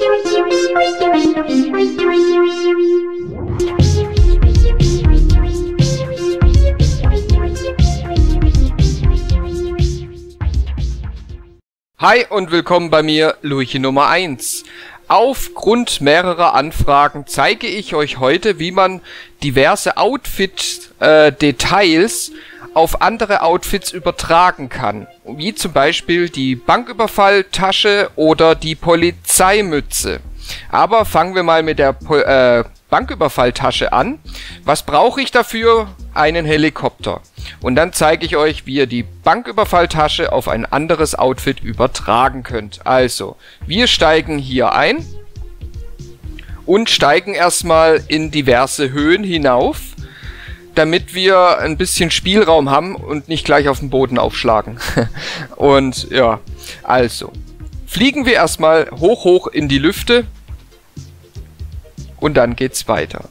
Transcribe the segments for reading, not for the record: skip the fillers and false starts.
Hi und willkommen bei mir, Luigi Nummer 1. Aufgrund mehrerer Anfragen zeige ich euch heute, wie man diverse Outfit-Details auf andere Outfits übertragen kann. Wie zum Beispiel die Banküberfalltasche oder die Polizeimütze. Aber fangen wir mal mit der Banküberfalltasche an. Was brauche ich dafür? Einen Helikopter. Und dann zeige ich euch, wie ihr die Banküberfalltasche auf ein anderes Outfit übertragen könnt. Also, wir steigen hier ein und steigen erstmal in diverse Höhen hinauf, damit wir ein bisschen Spielraum haben und nicht gleich auf den Boden aufschlagen. Und ja, also, fliegen wir erstmal hoch in die Lüfte und dann geht's weiter.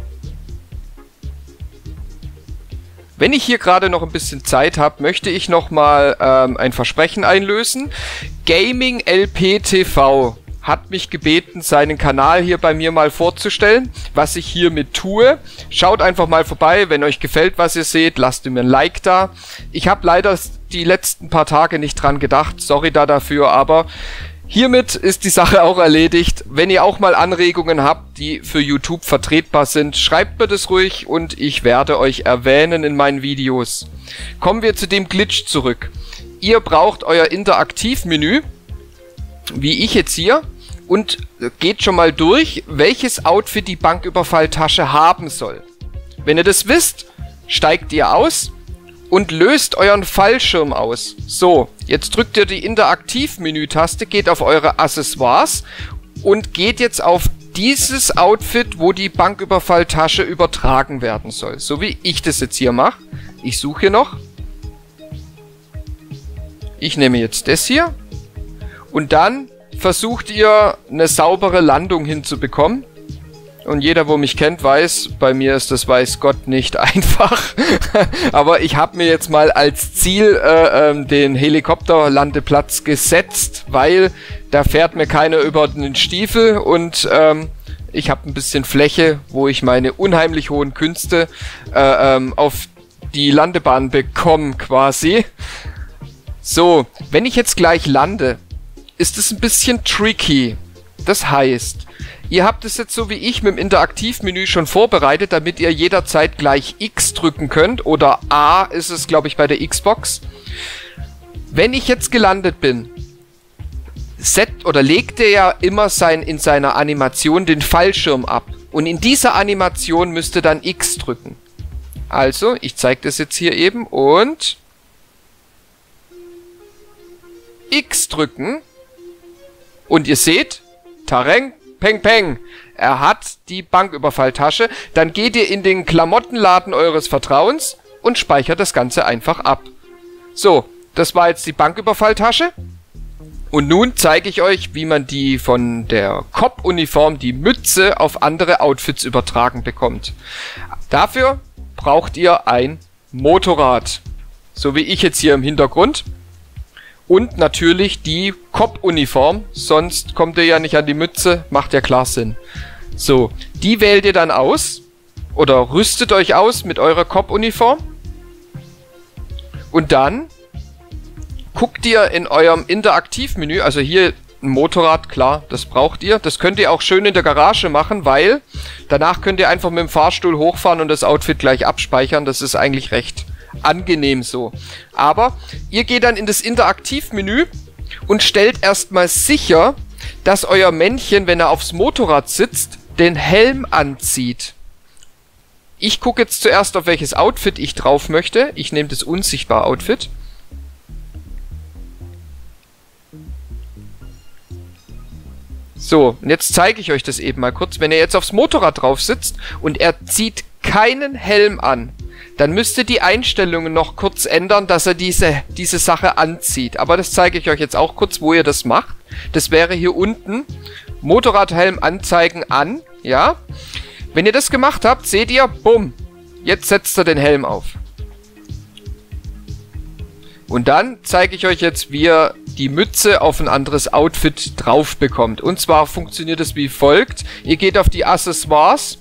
Wenn ich hier gerade noch ein bisschen Zeit habe, möchte ich nochmal ein Versprechen einlösen. Gaming LP TV hat mich gebeten, seinen Kanal hier bei mir mal vorzustellen, was ich hiermit tue. Schaut einfach mal vorbei, wenn euch gefällt, was ihr seht, lasst mir ein Like da. Ich habe leider die letzten paar Tage nicht dran gedacht, sorry dafür, aber hiermit ist die Sache auch erledigt. Wenn ihr auch mal Anregungen habt, die für YouTube vertretbar sind, schreibt mir das ruhig und ich werde euch erwähnen in meinen Videos. Kommen wir zu dem Glitch zurück. Ihr braucht euer Interaktivmenü, wie ich jetzt hier, und geht schon mal durch, welches Outfit die Banküberfalltasche haben soll. Wenn ihr das wisst, steigt ihr aus und löst euren Fallschirm aus. So, jetzt drückt ihr die Interaktiv-Menü-Taste, geht auf eure Accessoires und geht jetzt auf dieses Outfit, wo die Banküberfalltasche übertragen werden soll. So wie ich das jetzt hier mache. Ich suche hier noch. Ich nehme jetzt das hier. Und dann versucht ihr eine saubere Landung hinzubekommen. Und jeder, wo mich kennt, weiß, bei mir ist das weiß Gott nicht einfach. Aber ich habe mir jetzt mal als Ziel den Helikopterlandeplatz gesetzt, weil da fährt mir keiner über den Stiefel und ich habe ein bisschen Fläche, wo ich meine unheimlich hohen Künste auf die Landebahn bekomme quasi. So, wenn ich jetzt gleich lande, ist es ein bisschen tricky. Das heißt, ihr habt es jetzt so wie ich mit dem Interaktivmenü schon vorbereitet, damit ihr jederzeit gleich X drücken könnt. Oder A ist es, glaube ich, bei der Xbox. Wenn ich jetzt gelandet bin, legt ihr ja immer in seiner Animation den Fallschirm ab. Und in dieser Animation müsst ihr dann X drücken. Also, ich zeige das jetzt hier eben und X drücken. Und ihr seht, Tareng, peng, peng. Er hat die Banküberfalltasche. Dann geht ihr in den Klamottenladen eures Vertrauens und speichert das Ganze einfach ab. So, das war jetzt die Banküberfalltasche. Und nun zeige ich euch, wie man die von der Cop-Uniform, die Mütze, auf andere Outfits übertragen bekommt. Dafür braucht ihr ein Motorrad. So wie ich jetzt hier im Hintergrund. Und natürlich die Cop-Uniform, sonst kommt ihr ja nicht an die Mütze, macht ja klar Sinn. So, die wählt ihr dann aus oder rüstet euch aus mit eurer Cop-Uniform. Und dann guckt ihr in eurem Interaktivmenü, also hier ein Motorrad, klar, das braucht ihr. Das könnt ihr auch schön in der Garage machen, weil danach könnt ihr einfach mit dem Fahrstuhl hochfahren und das Outfit gleich abspeichern. Das ist eigentlich recht angenehm so. Aber ihr geht dann in das Interaktivmenü und stellt erstmal sicher, dass euer Männchen, wenn er aufs Motorrad sitzt, den Helm anzieht. Ich gucke jetzt zuerst, auf welches Outfit ich drauf möchte. Ich nehme das unsichtbare Outfit. So, und jetzt zeige ich euch das eben mal kurz. Wenn er jetzt aufs Motorrad drauf sitzt und er zieht keinen Helm an, dann müsst ihr die Einstellungen noch kurz ändern, dass er diese Sache anzieht. Aber das zeige ich euch jetzt auch kurz, wo ihr das macht. Das wäre hier unten, Motorradhelm anzeigen an, ja. Wenn ihr das gemacht habt, seht ihr, bumm, jetzt setzt er den Helm auf. Und dann zeige ich euch jetzt, wie ihr die Mütze auf ein anderes Outfit drauf bekommt. Und zwar funktioniert es wie folgt. Ihr geht auf die Accessoires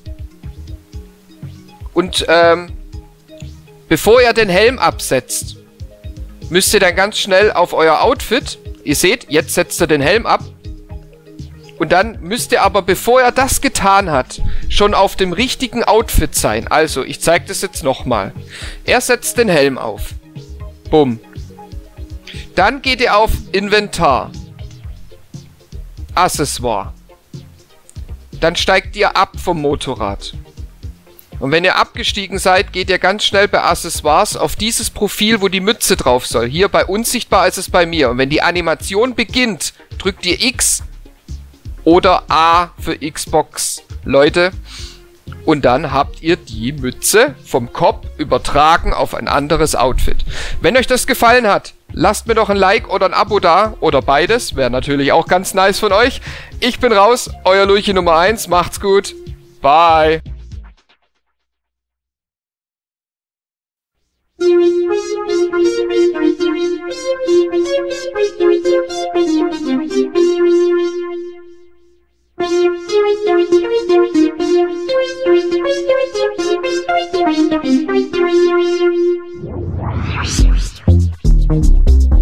und bevor ihr den Helm absetzt, müsst ihr dann ganz schnell auf euer Outfit. Ihr seht, jetzt setzt er den Helm ab. Und dann müsst ihr aber, bevor er das getan hat, schon auf dem richtigen Outfit sein. Also, ich zeige das jetzt nochmal. Er setzt den Helm auf. Bumm. Dann geht ihr auf Inventar. Accessoire. Dann steigt ihr ab vom Motorrad. Und wenn ihr abgestiegen seid, geht ihr ganz schnell bei Accessoires auf dieses Profil, wo die Mütze drauf soll. Hier bei unsichtbar ist es bei mir. Und wenn die Animation beginnt, drückt ihr X oder A für Xbox, Leute. Und dann habt ihr die Mütze vom Kopf übertragen auf ein anderes Outfit. Wenn euch das gefallen hat, lasst mir doch ein Like oder ein Abo da. Oder beides, wäre natürlich auch ganz nice von euch. Ich bin raus, euer Luigi Nummer 1. Macht's gut. Bye. Thank you.